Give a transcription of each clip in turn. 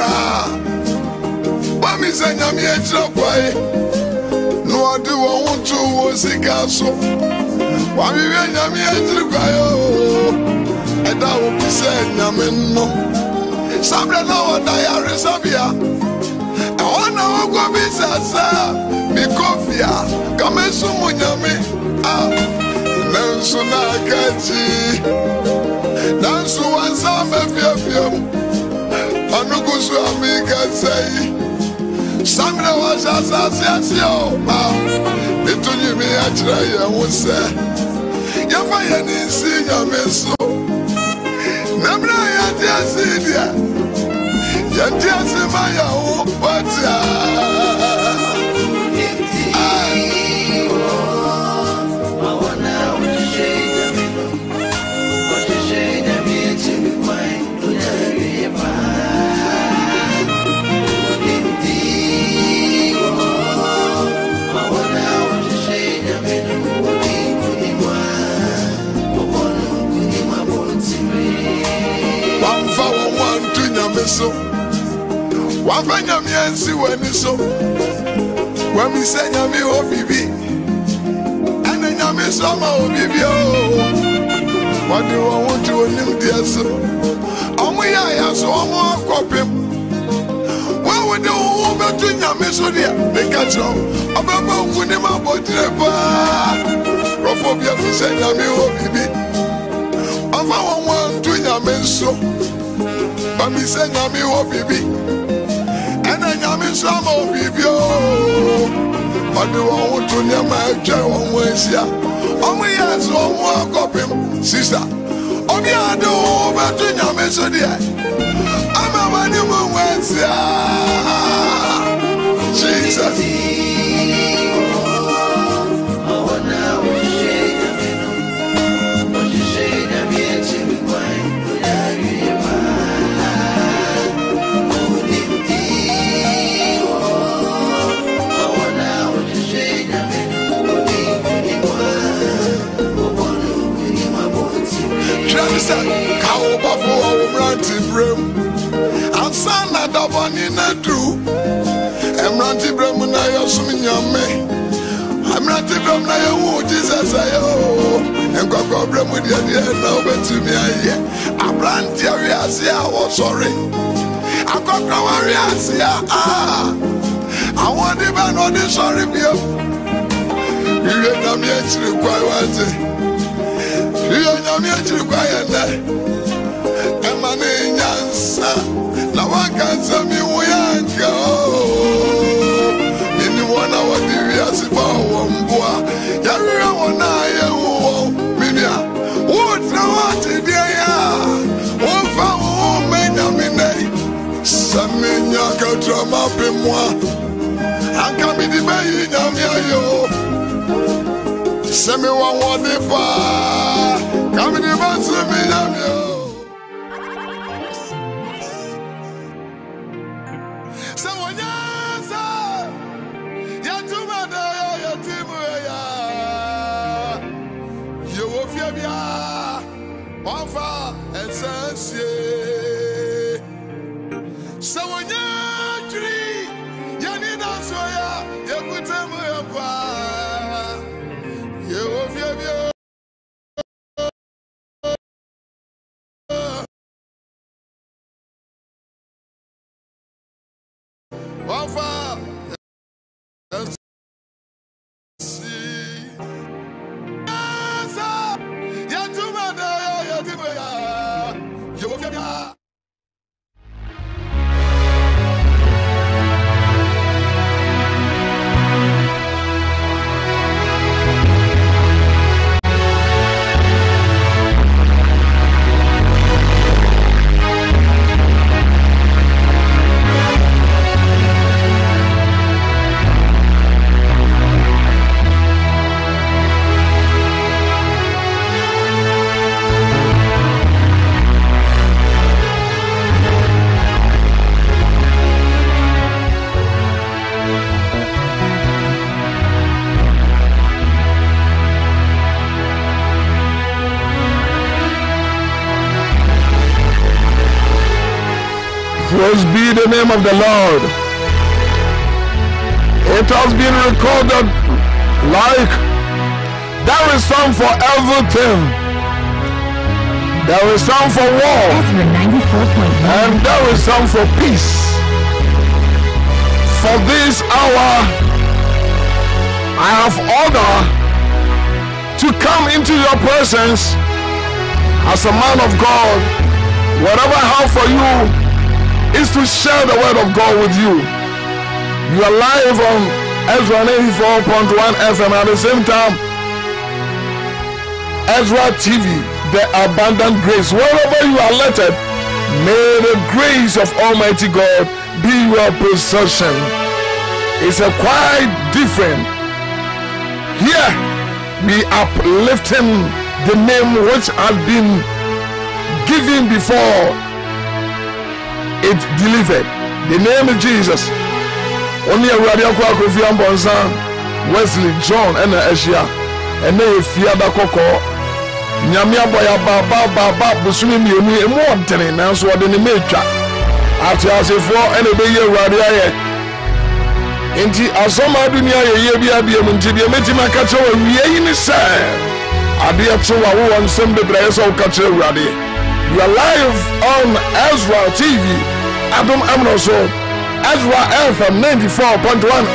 cry. Mommy said, I'm here to play. No, I do want to was a castle. Why we went, I'm here to cry. And I will be saying, I'm in no. Somebody know what I are, Sabia. I want to go be me coffee. Come and someone yummy. Nansu na kachi Nansu wansame fiam Anukusu amika sei Samre washasa siasio Nitunyi mi achira ya wuse Yafa ya nisi nyameso Namra ya tiasi dia Ya tiasi maya watia So, wafanya miensi weniso, wami se nyami obibi, ene nyami soma obibi o. Wadi wa wuti onim dieso, omu ya so omu akopim. Wawede ubetu nyami so dia, nekacho, obeba ukuni mabotrepa. Rofobia se nyami obibi, ofa wantu nyami so. Mami say nyami wo bibi, ena nyami so mo bibi o. Odi wo wutu nyama eje wo wensia. Omo yes omo akopim sister. Obi ado betu nyami so dia. Ama wani mo wensia. Jesus. How before Ranty Brim and son at the one in a true. I'm Ranty Brim and I also mean your me. I'm Ranty Brim now, Jesus. I owe and go Brim with your dear now, but to me, I'm Ranty Ariasia. Was sorry. I got no Ariasia. I want even on this sorry. You get me actually quite wanting. You are not quiet. Emani nyansa na wakanza miwanka. Anyone I want to be as if I won't boy. Yaru wana ye minia. What na what dia? Ofa o menya mine. Samenya ka drama pe moi. Anka mi di bayi nyamia yo. Semi wa wadifa. Come in the bus with me, so when you will fear me, Wafa and Sensi. So when you tree, Yanina Soya, you put them you will fear me. Wafa and see. You will get Praise be the name of the Lord. It has been recorded like there is time for everything. There is time for war. And there is time for peace. For this hour, I have order to come into your presence as a man of God. Whatever I have for you is to share the word of God with you. You are live on Ezra 94.1 FM at the same time Ezra TV, the abundant grace. Wherever you are lettered, may the grace of Almighty God be your possession. It's a quite different. Here we uplifting the name which has been given before it delivered. The name is Jesus. Only a radio Kofi Ambonsa, Wesley, John, and Asia, and they Fiada Coco, Nyamia Boya Baba, Busumi, and more than that's what in the nature. After I say for any day, radio. Inti asoma dunia ye bia munti bia metima ka che wa wie ni se ade eto wa wo nsem bebre so ka che urade. You are live on Ezra TV, Adam Amnoso, Ezra FM 94.1.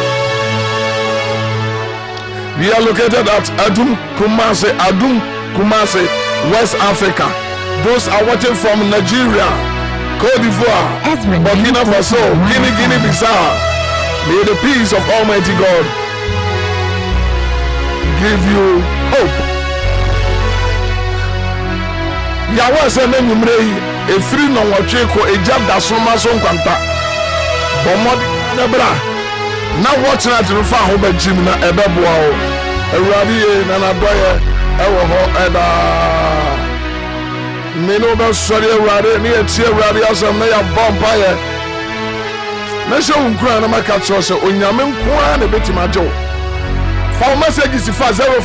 We are located at Adum Kumasi, West Africa. Those are watching from Nigeria, Cote d'Ivoire, Burkina Faso, Guinea-Bissau. May the peace of Almighty God give you hope. Yahweh said, a free no wacheko, a jab da soma son kwanta. Bomod nebra. Now watching at the far home Jim na ebeboa. A radi na na boye ewo ho eda. Meno ba sori radi ni etie radi asam na ya bompa. Let's show Ukraine and my catch us on Yaman Kwan a bit in my jaw. For messages, 0504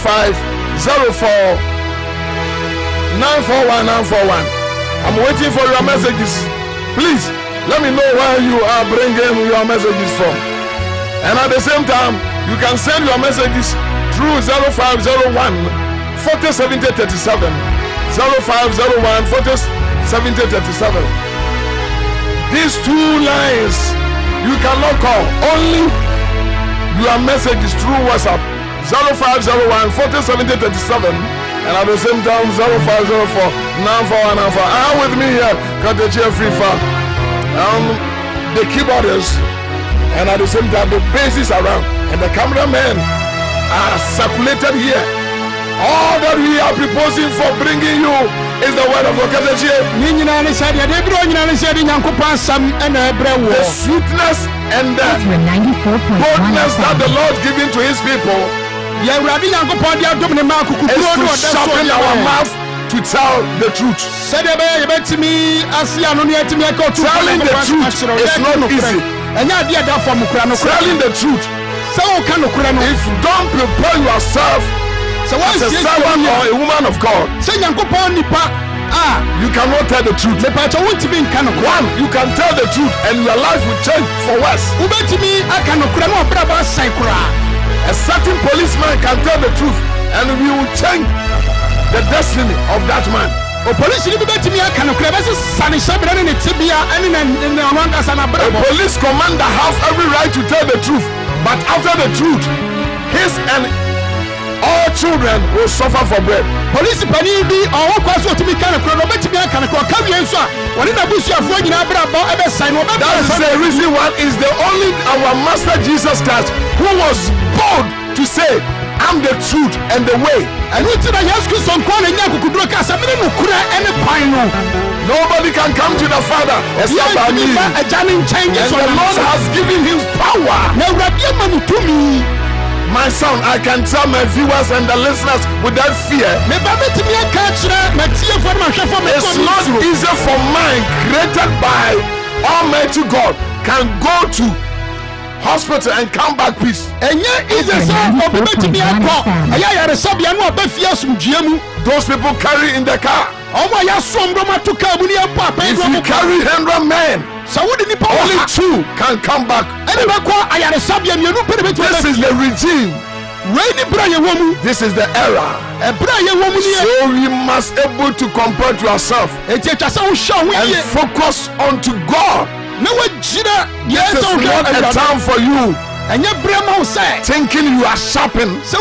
941 941. I'm waiting for your messages. Please let me know where you are bringing your messages from. And at the same time, you can send your messages through 0501 4070 37. 0501 4070 37. These two lines. You cannot call, only your messages through WhatsApp 0501 4070 37 and at the same time 0504 94194. I am with me here, Katechi Frifa, the keyboarders, and at the same time the bases around and the cameramen are circulated here. All that we are proposing for bringing you is the word of God. The sweetness and the boldness that the Lord given to his people is to sharpen our mouth to tell the truth. Telling the truth is not easy. Telling the truth, if you don't prepare yourself as a servant or a woman of God, you cannot tell the truth. One, you can tell the truth and your life will change for worse. A certain policeman can tell the truth and we will change the destiny of that man. A police commander has every right to tell the truth, but after the truth, his and all children will suffer for bread. Police penny be or what to be kind of that is the reason why is the only our Master Jesus Christ who was bold to say, I'm the truth and the way. And nobody can come to the Father except by me. And the Lord has given him power. My son, I can tell my viewers and the listeners without fear. It's not easy for man created by Almighty God can go to hospital and come back peace. Those people carry in the car. If you carry 100 men Only two can come back. This is the regime. This is the era. So we must able to compare to ourselves and focus onto God. This is not a time for you thinking you are sharpened. Yes.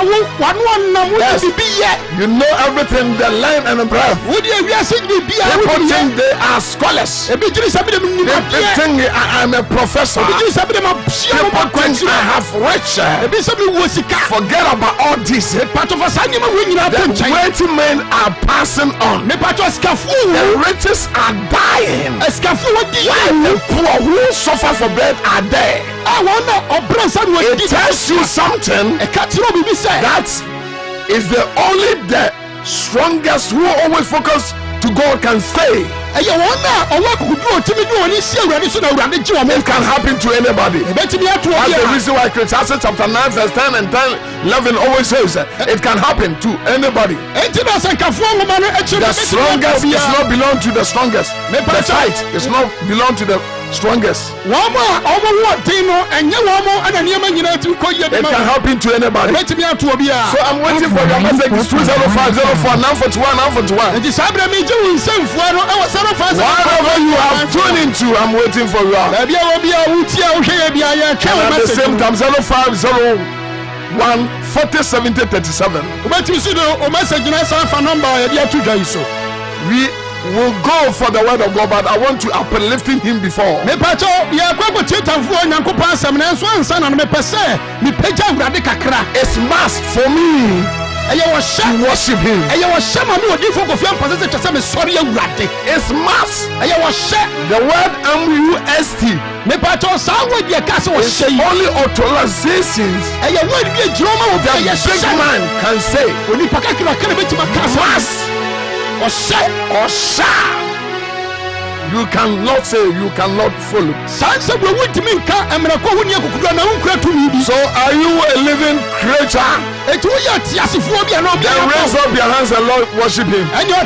You know everything, the land and the breath. People think they are scholars. They think I'm a professor. People think I have riches. Forget about all this. The weighty men are passing on. The riches are dying. The poor who suffer for bread are there. It tells you something that is the only the strongest who always focus to God can stay. It can happen to anybody. That's the reason why Ecclesiastes chapter 9 verse 10 and 11 always says it can happen to anybody. The strongest does not belong to the strongest. The fight does not belong to the strongest. It can happen to anybody. So I'm waiting for your message. 20504 941 941. Whatever you have tuned into, I'm waiting for you. And at the same time, 0501 40 70 37. We will go for the word of God, but I want to uplifting him before. It's must for me to worship him. It's must. The word MUST is only authorizations the big man can say. Must or shall. You cannot say, you cannot follow. So are you a living creature? Then raise up your hands and Lord worship him.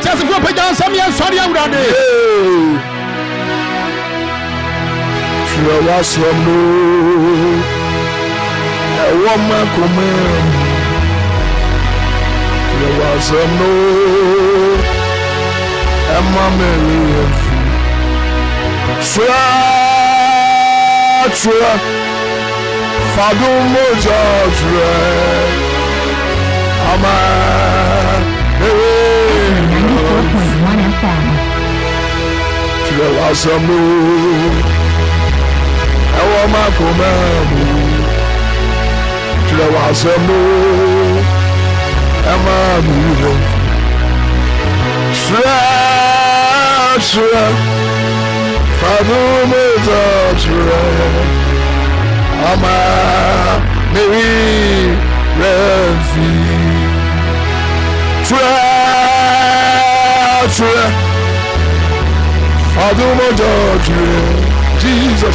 Jesus,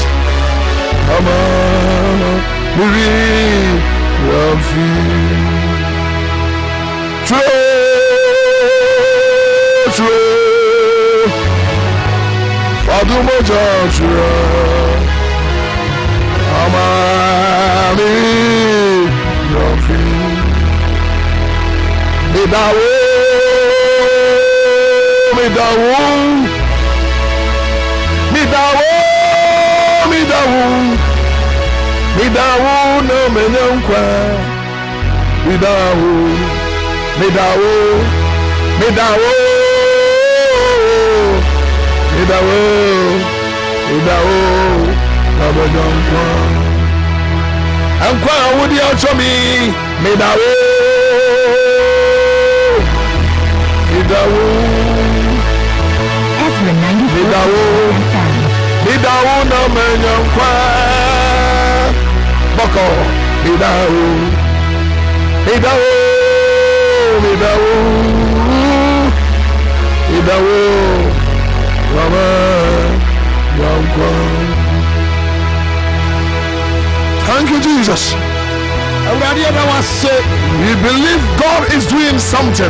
Thank you, Jesus. We believe God is doing something.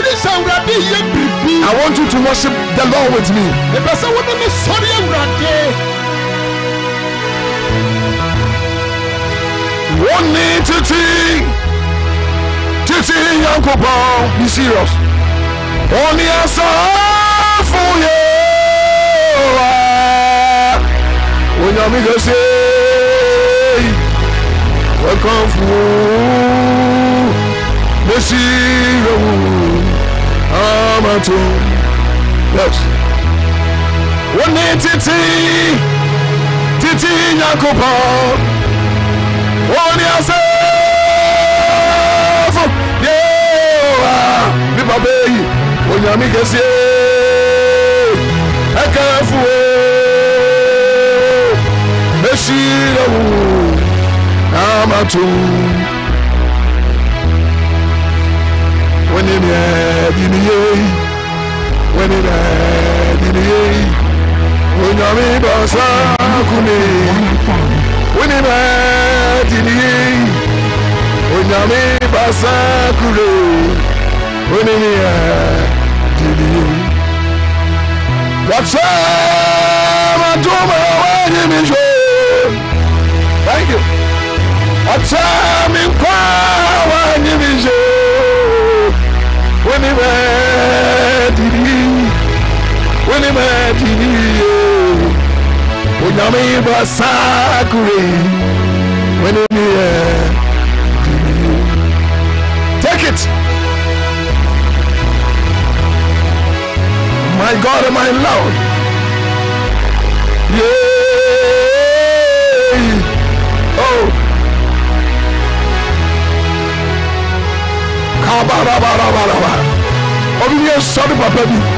I want you to worship the Lord with me. One need to Yankopon. Be serious. Only answer for you. When you make us say, welcome for Messiah. Amato. Yes. One need Titi Yankopon. Only answer. Baby, when you make us say, I can't fool. Messiah, I'm a tomb. When in the when in the when you make us when in when you make us when in the what's up? Thank you. What's up? When take it. My God and my Lord. Yeah. Oh. Kabarabarabara. Obedience, sorry, Papa.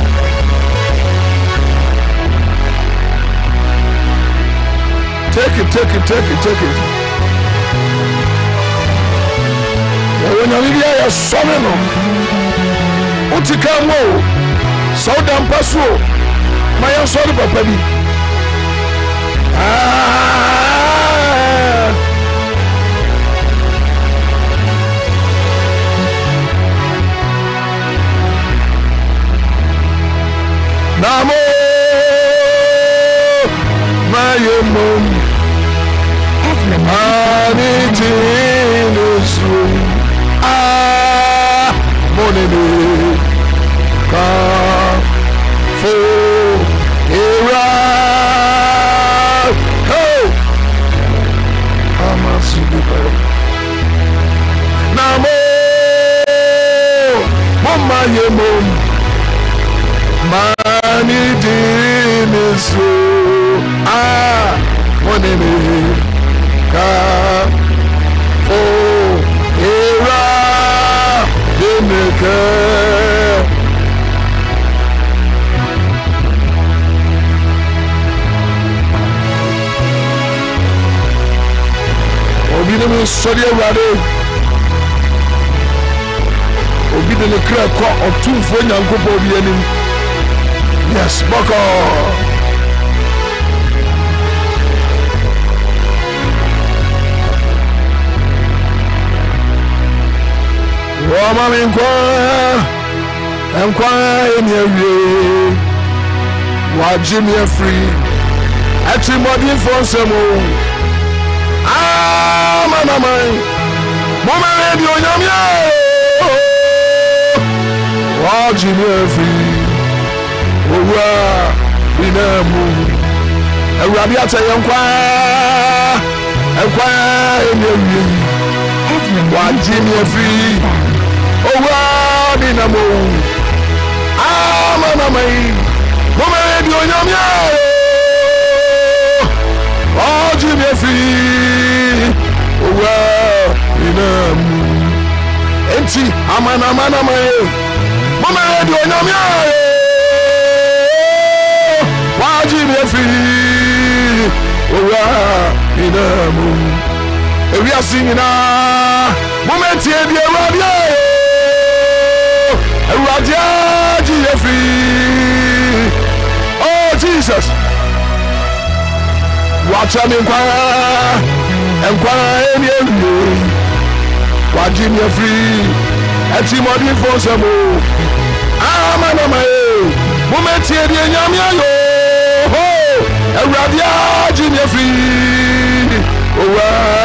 Take it. When you're sorry, no. Utikamo. So damn passo, my own sorry, Papa. Namo, my mom, money. Sorry, Obi the crack or two for Yanko. Yes, Boko. Woman inquire in your way. Why Jimmy free? Actually, more for some more. Mama, Mama, radio, Yamia. Oh, Jimmy free. Oh, we know. And Rabiata inquire in your way. Why Jimmy free? Oh, Dinamo. Mama, Mama, radio, Yamia. Oh, Jimmy free. Oh, we know. Empty, Amana, Mama, radio, Yamia. Why Jimmy free? Oh, we know. We are singing moment here, dear Radio. Radio, free. Oh, Jesus. Watch out, inquire in you. Jimmy free. A team of the force of Amana, Moment here, the Yamia, a Rabia Jimmy free. Oh,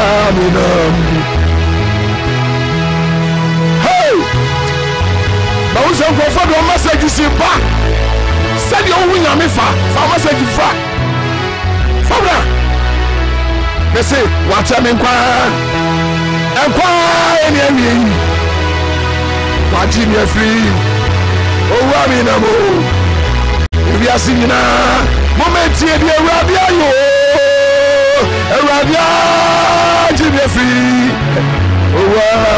hey, but we shall go for the message in back. Said you win a mifa, farmer said you fat. Fabra, they say, watch them inquire. Inquire in the watching you free. Oh, Rabbi Namo. If you are singing now, moment here, dear Rabia, Rabia, Jimmy free. Oh,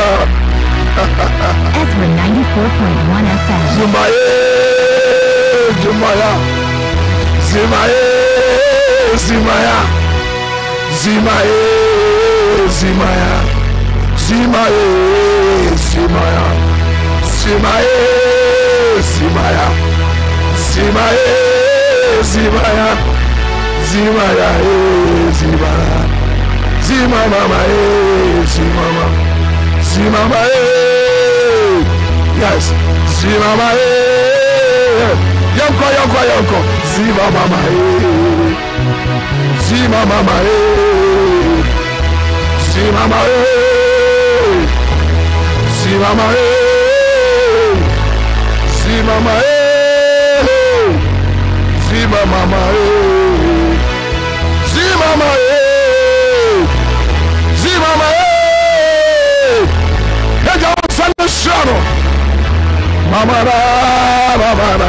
Ezra 94.1 FM. Zumaya, Zumaya, Zimaya, Zimaya, Zimaya, Zimaya, Zimaya, Zimaya, Zimaya, Zimaya, Zimaya, Zimaya, Zimaya, Zimaya, Zimama, Zimama, Zimama, yes, Zimama, Yonko, Yonko, Yonko, Zimama, Zimama, Zimama, Zimama, Zimama, Zimama, Zimama, Zimama, Zimama, Mama, Mama,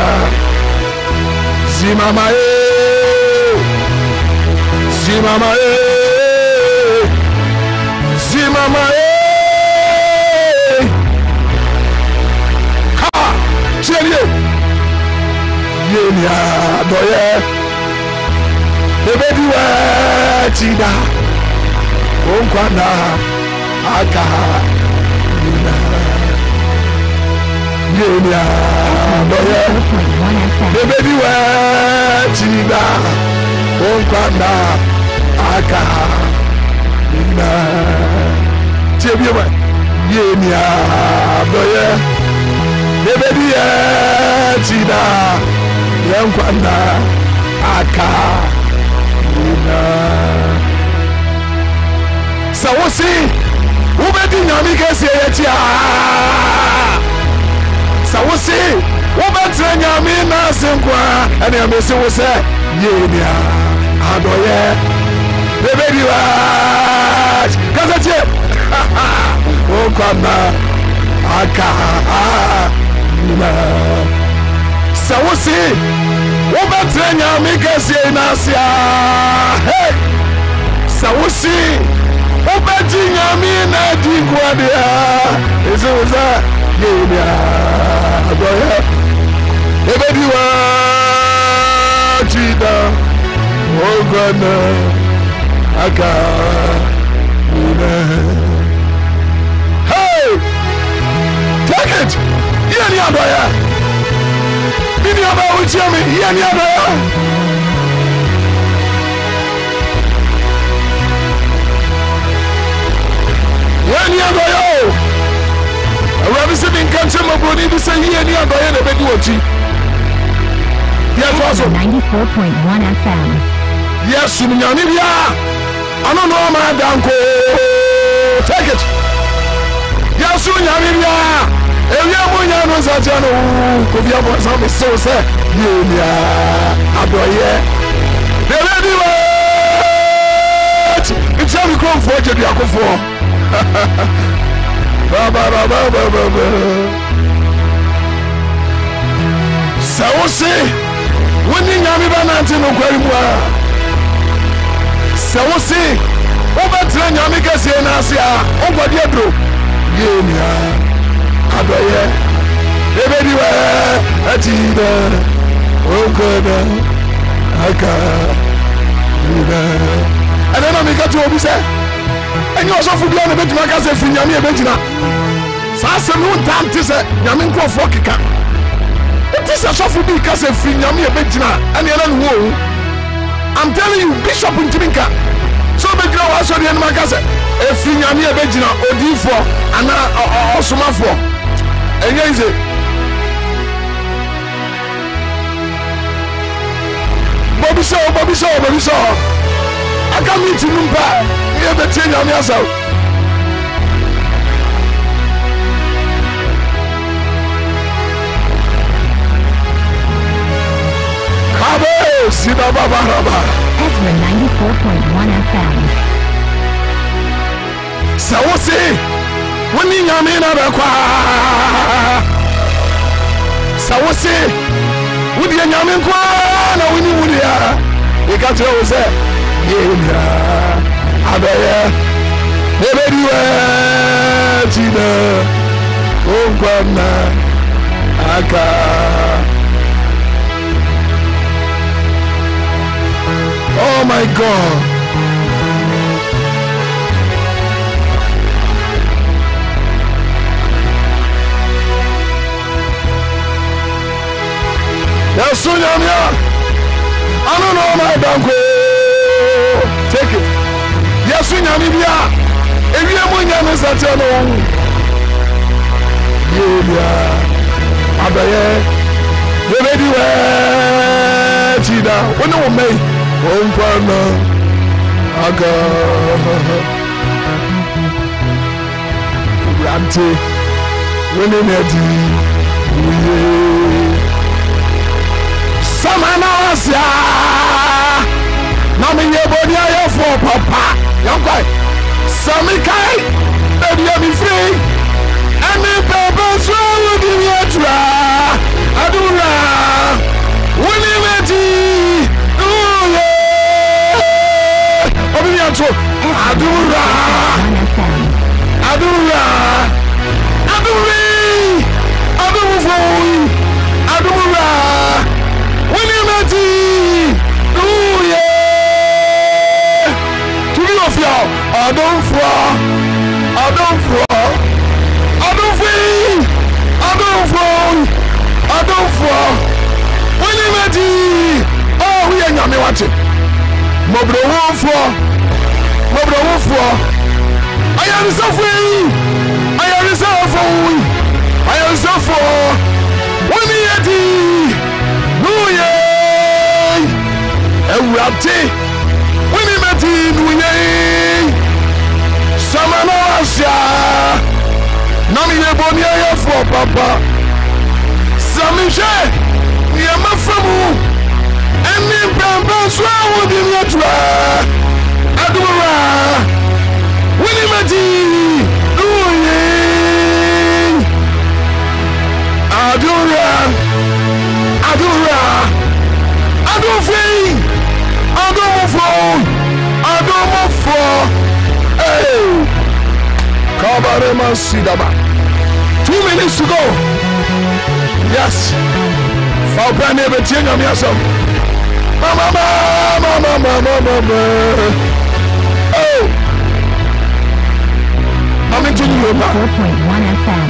Zimama, Zimama, Zimama, ha, Chérie, Yenya, Doye, Bébé Chida, Onkwana, Aka, Yenya, Doye, Bébé Chida, Onkwana, Aka, Chébie, Yenya, Doye, Bébé Chida, Onkwana, Aka. So we see who be the nyami kesi etia. So we see who be the nyami na senkwa. Ene amesi we say yenia adoye bebe diwaj kazatie o kwana aka na. So we see who be the nyami kesi na sia. Hey, so we see Obeti nyami na digwadia ezoza yenya adoye ebedi wa chida ogana aka una. Hey, take it yeni adoye bini aba uchiami yeni adoye. Yeni adoyo, Rabbi said in country, my brother, to say yeni adoyo na bedi wachi. Yes, also 94.1 FM. Yes, sunyani biya. Ano no ma danko. Take it. Yes, sunyani biya. Ewi amunya no sajano. Ko biya mo sam so say yeni adoye. The ready wait. It's how we come for the akofo. So see when you nyami bananti no kwarimwa. So see obetre nyami kesi na asia ogwadi adro yenia adoye ebediwe atida okoda aka ina adena mikatu obise. And you also forget about my cousin Finyami Benjina. Sasa no time to say, Yamin Crow Fokika. It is a soft big cousin Finyami Benjina, and you don't know. I'm telling you, Bishop in Timinka. So the girl was on the end of my cousin. efi nyame ebegina odifo ana osomafo enyenze Bobby Shaw aka meet numpa ye betie nyame asaw Abe sida baba raba Ezra 94.1 FM. Sa wo se woni nyame na be kwa Sa wo se wodi nyame kwa na woni wudi ya e ka tire wo se ye na abeye ebediwe tina onkwana aka Oh my God. Yes, Sunyamia. I don't know my banco. Take it. Yes, Sunyamia. If you are Munyam is at your own. Yeah. Abaye. The lady where Chida. When you make. Onkwana aga Rante wenenedi uye Samana wasya na menyeboni ayefo papa yankwai Samikai ebi mi free ani baba so wodi mi atra adura wenenedi Adura Winimati Uye Three of y'all Winimati Oh we are nyame watching Mobro I am so free. I am so free. I am so free. When he had New Year, and we are tea. When he met New Year, Samanasia, Nami Bonia for Papa, Samisha, Yamafamu, and then Pampa swallowed in your try. Adura Winimati Uye Adura Adufi Adomofo Hey Kabarema Sidaba 2 minutes to go Yes Falbrane Betienya Miasom Mama Oh, I'm into you, 4.1 FM.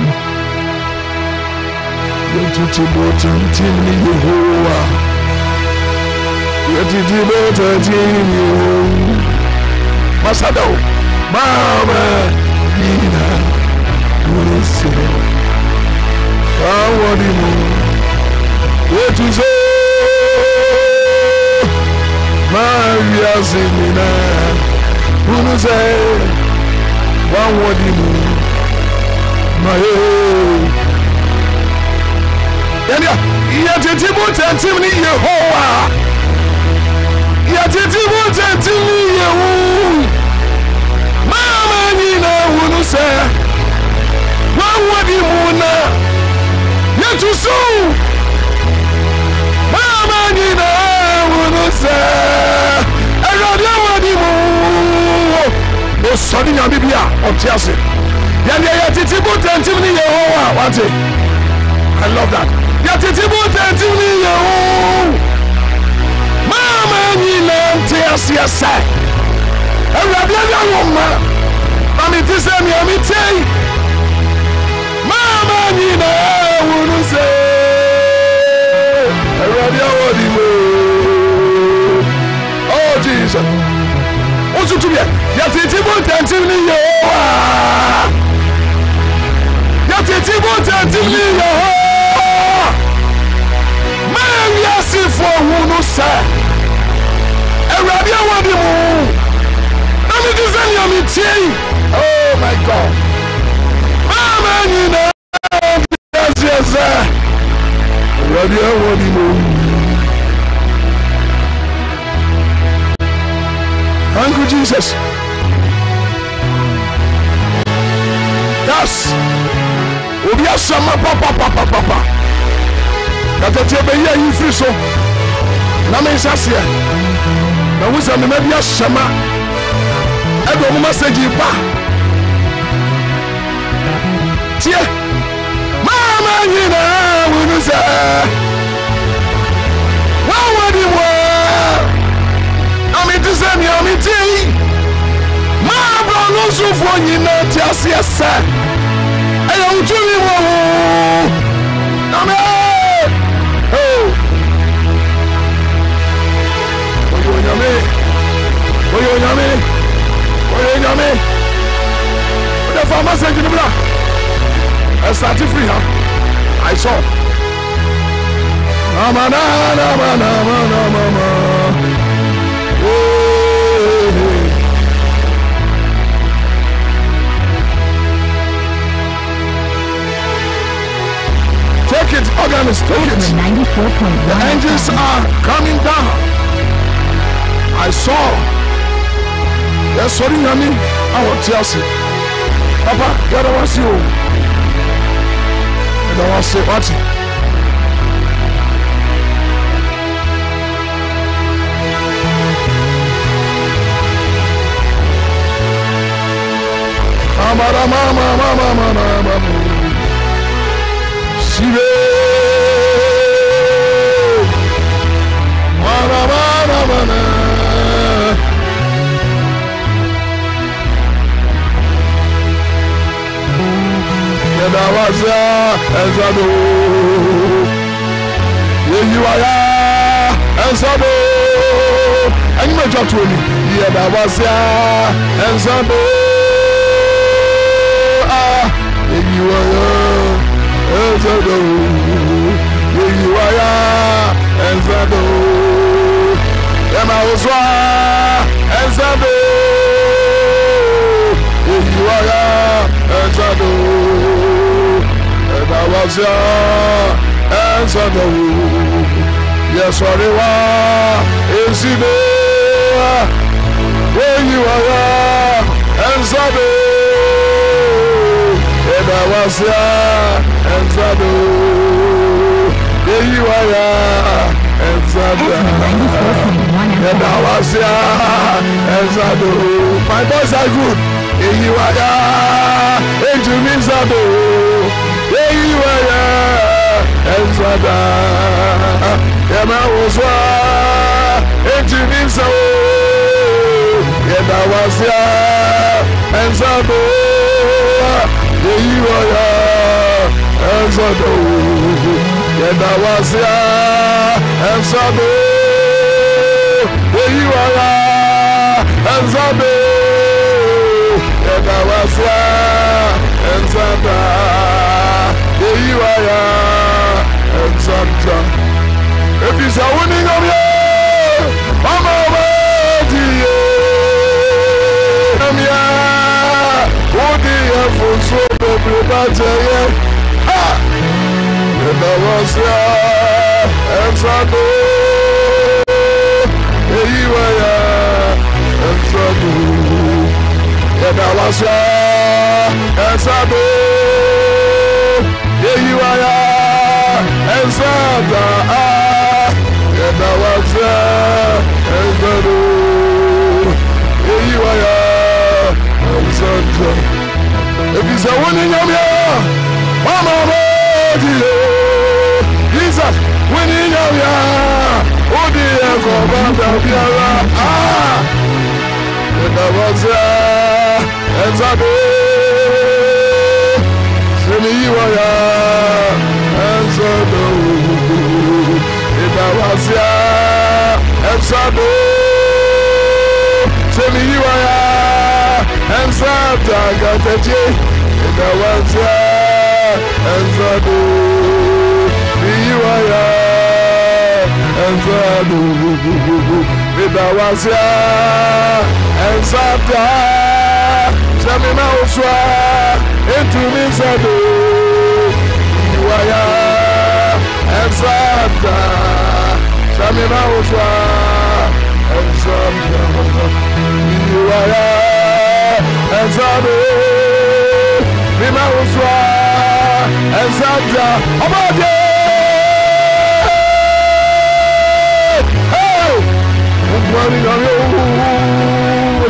Masado, Mama, Nina, Unise, Awadimu, what to say, Maria Zimina. Who say one word in my yet it won't tell me Yehovah. Yet it won't tell me Yehovah. Mama Nina who say one word in Muna. Yet to soon. Mama Nina who say I got your word in O sodi nya bibia o tiase ya ne ya titibu tantimi Yehovah wate I love that ya titibu tantimi Yehovah mama nyina tiase asa awurade ya woma mami tise mi amitei mama nyina wonu se awurade ya wodi oh Jesus tutu bia ya titi bo tantim ni yo ya titi bo tantim ni yo man ya si fo hu no sa ewrade awadi mu na me design ya me tie oh my god mama ni na yes ewrade awadi mu. Thank you, Jesus. Yes. Obi asama papa. Katete be ye yi fi so. Na me nsase. Na wo se me ma bi asama. E do mo message ba. Tie. Mama nyina wo nu se. Wa wadi wo. Ami tizeni ami ti ma bro no so fo nyina ti asiese eya utumi wo amen oh oyo nyame the farmer say you bra I start free huh I saw mama take it, organist, take it. The angels are coming down. I saw. Yes, sorry, Nami. I want to tell you. Papa, God, I want you. And I want to say, what? Mama. Sibe. Mana. Yeda waza ezado. Yeyiwaya ezado. Ani mejo tuoni. Yeda waza ezado. Yeyiwaya ezado. Yeyiwaya ezado. Ema oswa ezado. Yeyiwaya ezado. Ema wasya ezado. Yesorewa ezide. Yeyiwaya ezado. Ema wasya ezado. Yeyiwaya ezado. Ezado. My boys are good. Yeyiwaya ezado. Yeyiwaya ezado. Yema oswa ejimisa. Yeda wasya ezado. Yeyiwaya ezado. Yeda wasya ezado. Yeyiwaya ezado. Yeda wasya ezado. Yeyiwaya ezado. If you say winning of you, I'm over you. I'm here. What do you have for so many? Yeda wasya ezado. Yeyiwaya ezado. Yeda wasya ezado. Yeyiwaya ezado. Yeda wasya ezado. Yeyiwaya ezado. If you say winning your mama Jesus winning your Odi eko banda biara Yeda wasya ezado. Yeyiwaya ezado. Yeda wasya ezado. Tell you I am Santa Gataji, and I was and Zadu. You are and Zadu, and I was and Santa. Tell me now, into me, Zadu. You are and Santa. Tell me now, and Santa. You are and Zadu. Bima uswa and Santa Abade. Hey, morning on you.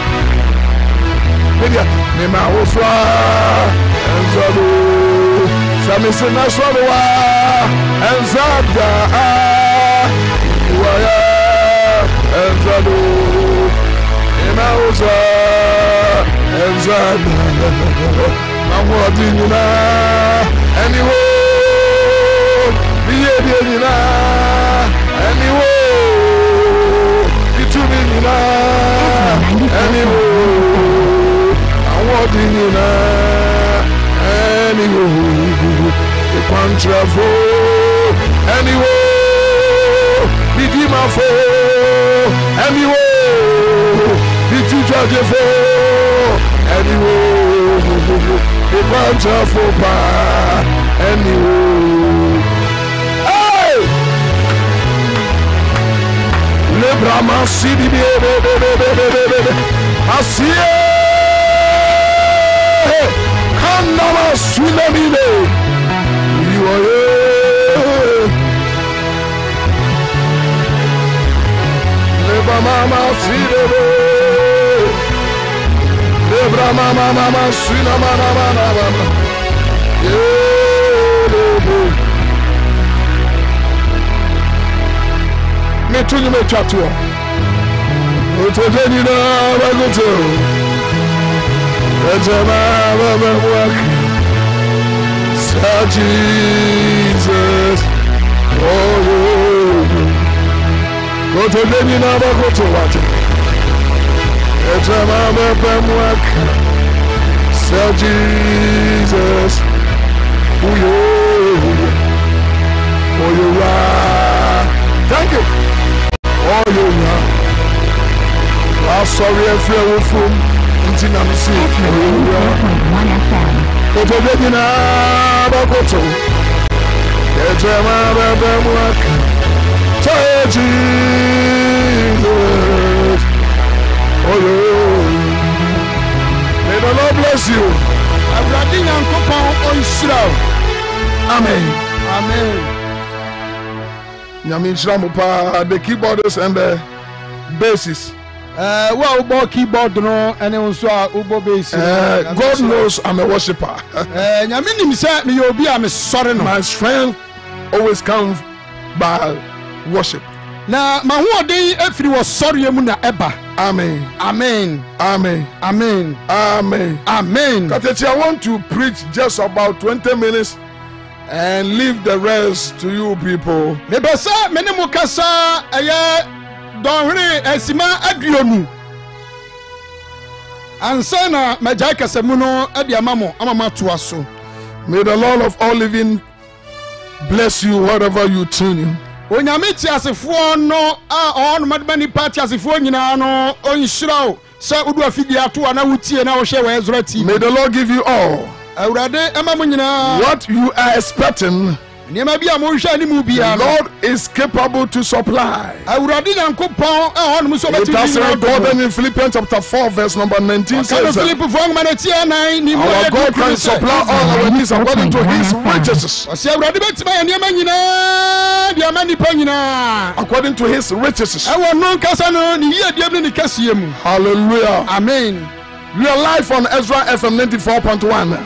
Bima uswa and Zadu. Samisi Naswa and Santa. You are and Zadu. Bima uswa and Santa. I'm walking in anyway. Be anyway. It's me anyway. I'm walking in anyway. The contrafo anyway. Be my foe anyway. Be to judge for anyway. The bunch of faux anyway. Hey! Le Brahma City, I see it. Kanama Sulamine. You are here. Le Brahma City. Brahma mama sina mana mana me tuni me chatu o to jeni na baguto ejama baba work Sir Jesus oh go to jeni na baguto what it's a mama from work, Sir Jesus. Oh, you are. Thank you. Oh, you are. I'm sorry if you're from Intinamisi. But I didn't have a photo. It's a mama from work, Sir Jesus. Oh, may the Lord bless you. Amen. Amen. The keyboarders and the basses. Well, about keyboard no, and also bass. God knows I'm a worshipper. My strength always comes by worship. Na mahuade efiri wo sori emu na eba. Amen. Amen. Amen. Amen. Amen. Amen. Katechi, I want to preach just about 20 minutes and leave the rest to you people. Nebesa menemu kasa eye donhre esima aduonu. Ansana majai kasemu no ade amamo amama to aso. May the Lord of all living bless you wherever you tune in. Onyame ti asefo no a on madbani party asefo nyina no onhyiraw se udu afidi ato ana wutie na wo hwe we Ezra TV. May the Lord give you all awurade amamu nyina what you are expecting. Niema bia mo hwe ani mu bia. Lord is capable to supply. Awurade nyankopon a on mu so beti. It has recorded in Philippians chapter 4 verse number 19 says our God can supply all our needs according to his riches. According to his riches. Hallelujah. Amen. We are live on Ezra FM 94.1.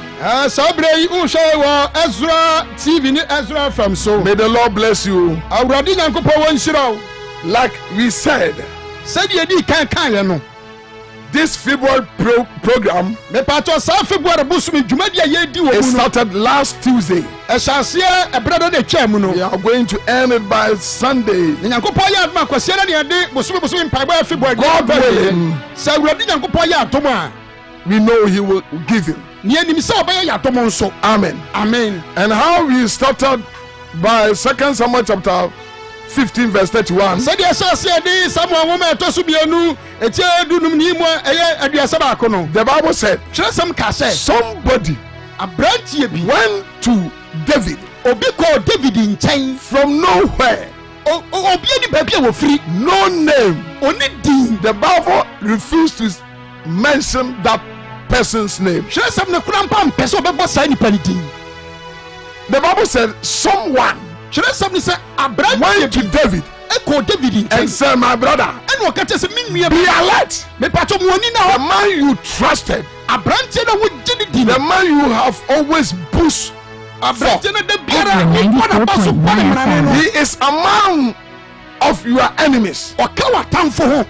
Ezra TV ni Ezra FM so. May the Lord bless you. Like we said, This February program mepatɔ saa February busumi dwumadi a yɛdi wɔ it mu no started last Tuesday. ɛhyɛaseɛ ɛberɛ de twaa mu no We are going to end it by Sunday. na nyankopɔn yɛ adom akwasiɛ no ne yɛde busumi mpaebɔ a February God willing. sɛ awurade nyankopɔn yɛ adom a We know He will give him. ne yɛnim sɛ ɔbɛyɛ yɛ adom nso Amen. amen And how we started by 2 Samuel chapter 15 verse 31. sɛdeɛ ɛhyɛaseɛ de Samuel nwoma a ɛtɔ so mmienu ɛtiɛ dunum ne mu a ɛyɛ aduasa baako no The Bible said kyerɛsɛm ka sɛ somebody aberanteɛ bi went to David obi kɔɔ David nkyɛn from nowhere, obia ni baabi a wɔfiri no name. ɔne din The Bible refused to mention that person's name. kyerɛsɛm no kora mpa mpɛ sɛ ɔbɛbɔ saa nnipa no din The Bible said someone kyerɛsɛm no sɛ aberanteɛ went to bi David ɛkɔɔ David and nkyɛn said, my brother, ɛna ɔka kyɛ sɛ me nua be alert. mepatɔ muani na The hɔ man you trusted, aberanteɛ no wogye ne din the man you have always pushed for, aberanteɛ no da biara Ezra wobɔ n'aba so bɔ ne 94.1 mmara no he is among of your enemies. ɔka w'atamfo ho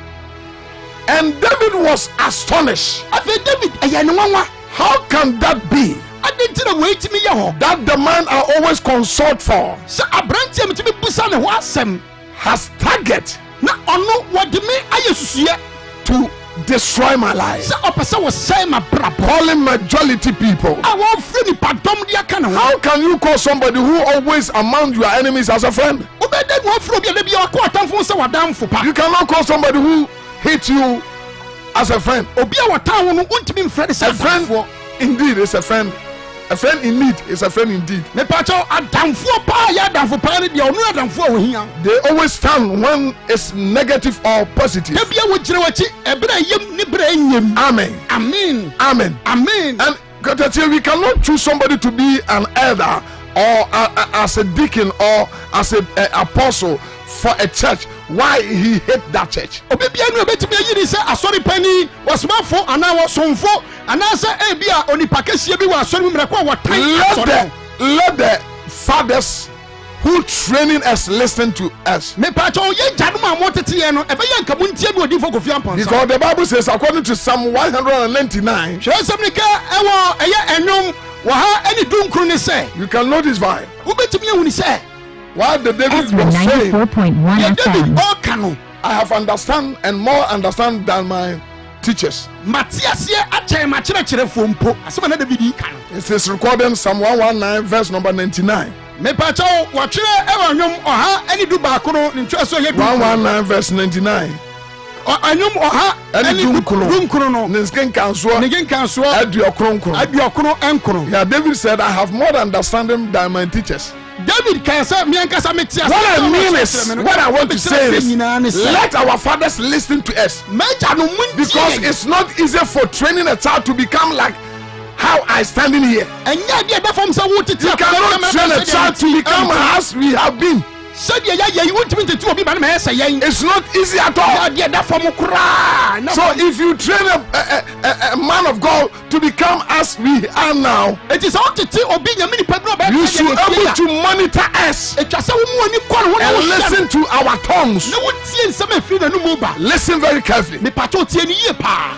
And David was astonished. afei David ɛyɛ ne nwanwa How can that be ade nti na wɔatumi yɛ hɔ that the man I always consult for sɛ aberanteɛ a metumi busa ne ho asɛm has target na ɔno wɔde me ayɛ susuyɛ to destroy my life? sɛ ɔpɛ sɛ wɔsɛe mabrabɔ Calling majority people. a wɔmfiri nipadɔm de aka ne ho How can you call somebody who always among your enemies as a friend? wobɛda ne wɔmfiri obi a da bia wakɔ atamfo ho sɛ wadamfo pa You cannot call somebody who hates you as a friend. obi a wɔtan wo no wontumi mfrɛ ne sɛ A friend adamfoɔ indeed is a friend. A friend in need is a friend indeed. mepakyɛw adamfoɔ paa yɛ adamfo paa no deɛ ɔno yɛ adamfoɔ a wɔhia They always stand when it's negative or positive. da bia wɔgyina w'akyi ɛberɛ a ɛyam ne berɛ a ɛnyam Amen. amen Amen. amen And Katatia, we cannot choose somebody to be an elder or as a deacon or as an apostle for a church. Why he hate that church? obi bia no ɛbɛtumi ayi ne sɛ asɔre pani wɔsomafo anaa wɔsomfo anaasɛ ebi a onipa kɛseɛ bi wɔ asɔre mu mmerɛkɔ a wɔtan asɔre no Let the fathers who training us listen to us. mepakyɛw yɛ gyanom a moteteyɛ no ɛbɛyɛ nka mo ntie me odifo Kofi Amponsa Because the Bible says, according to Psalm 199, kyerɛsɛm ne ka ɛwɔ ɛyɛ ɛnwom wɔ ha ɛne dunkuru ne sɛ you can notice why. wobɛtumi ahu ne sɛ Why the David Ezra was saying, 94.1 yɛ David FM. ɔka no I have understand and more understand than my teachers. mate aseɛ akyɛn makyerɛkyerɛfoɔ mpo asɛm a na David yi ka no It is recorded in Psalm 119, verse number 99. mepakyɛw wɔtwerɛ ɛwɔ nnwom ɔha ɛne du baako no ne ntwerɛ so yɛ dunkuru 119, verse 99. nnwom ɔha Ɛne ɛne dunkuru no Ne nkenkansoɔ ne nkenkansoɔ aduɔkronkron. aduɔkrono ɛnkrono Yeah, David said, I have more understanding than my teachers. David kan sɛ meankasa mete ase What I mean is, what I want to say is, let our fathers listen to us. magya no Because muntie it's not easy for training a child to become like how I standing here. ɛnyɛ adeɛ ɛbɛfam sɛ wotete You cannot train a child to become as we have been. sɛdeɛ yɛayɛ yi wontumi ntete obi ba no ma ɛyɛ sɛ yɛn It's not easy at all. adeɛ ɛda fam koraa na So if you train a man of God to become as we are now, ɛti sɛ wotete obi nyame nipa bi na you ɔbɛyɛ should be able to monitor us ɛtwa sɛ wo mu ani kɔ ne ho na and wohyɛ no listen to our tongues. na wotie nsɛm a ɛfiri n'anom mu ba Listen very carefully. mepakyɛ tie ne yie paa